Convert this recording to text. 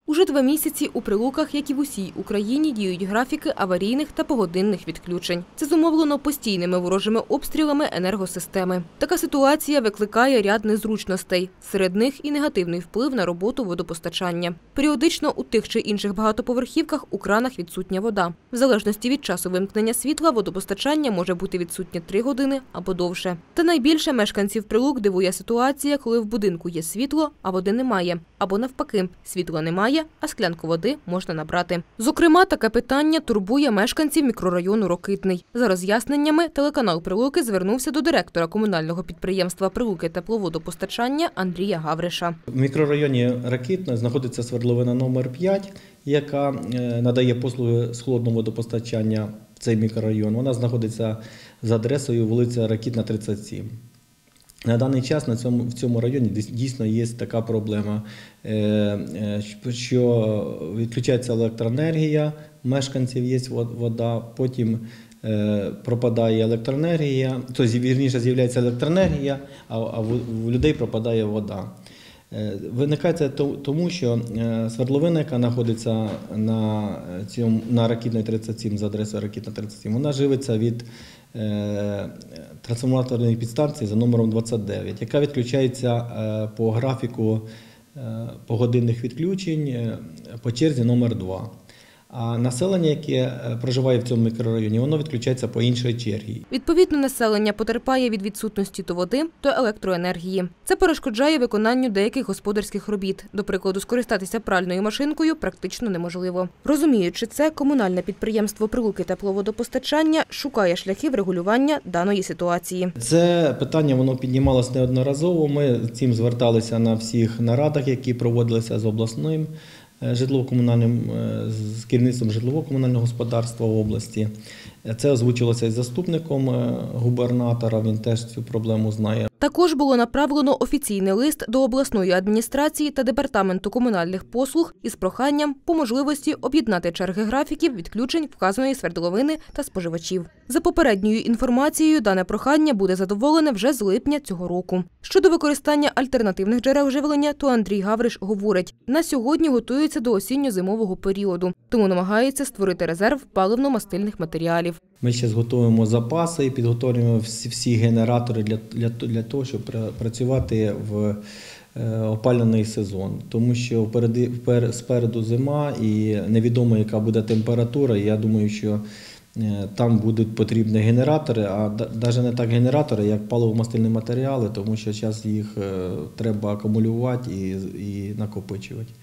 Уже 2 місяці у Прилуках, як і в усій Україні, діють графіки аварійних та погодинних відключень. Це зумовлено постійними ворожими обстрілами енергосистеми. Така ситуація викликає ряд незручностей. Серед них і негативний вплив на роботу водопостачання. Періодично у тих чи інших багатоповерхівках у кранах відсутня вода. В залежності від часу вимкнення світла водопостачання може бути відсутнє 3 години або довше. Та найбільше мешканців Прилук дивує ситуація, коли в будинку є світло, а води немає. Або навпаки, світла немає, а склянку води можна набрати. Зокрема, таке питання турбує мешканців мікрорайону Рокитний. За роз'ясненнями телеканал Прилуки звернувся до директора комунального підприємства «Прилуки тепловодопостачання» Андрія Гавриша. В мікрорайоні Рокитне знаходиться свердловина номер 5, яка надає послуги з холодного водопостачання в цей мікрорайон. Вона знаходиться за адресою вулиця Рокитна, 37. На даний час в цьому районі дійсно є така проблема, що відключається електроенергія, у мешканців є вода, потім пропадає електроенергія, тобто, вірніше, з'являється електроенергія, а у людей пропадає вода. Виникає це тому, що свердловина, яка знаходиться на Рокитної 37, за адресою Рокитна 37, вона живиться від трансформаторної підстанції за номером 29, яка відключається по графіку погодинних відключень по черзі номер 2. А населення, яке проживає в цьому мікрорайоні, воно відключається по іншій черзі. Відповідно, населення потерпає від відсутності то води, то електроенергії. Це перешкоджає виконанню деяких господарських робіт. До прикладу, скористатися пральною машинкою практично неможливо. Розуміючи це, комунальне підприємство «Прилуки тепловодопостачання» шукає шляхи врегулювання даної ситуації. Це питання воно піднімалося неодноразово. Ми з цим зверталися на всіх нарадах, які проводилися з обласним з керівництвом житлово-комунального господарства області. Це озвучилося із заступником губернатора, він теж цю проблему знає. Також було направлено офіційний лист до обласної адміністрації та департаменту комунальних послуг із проханням по можливості об'єднати черги графіків відключень вказаної свердловини та споживачів. За попередньою інформацією, дане прохання буде задоволене вже з липня цього року. Щодо використання альтернативних джерел живлення, то Андрій Гавриш говорить, на сьогодні готується до осінньо-зимового періоду, тому намагається створити резерв паливно-мастильних матеріалів. Ми зараз готуємо запаси і підготовлюємо всі генератори для того, щоб працювати в опалювальний сезон. Тому що спереду зима і невідомо, яка буде температура. Я думаю, що там будуть потрібні генератори, а навіть не так генератори, як паливо-мастильні матеріали, тому що зараз їх треба акумулювати і накопичувати.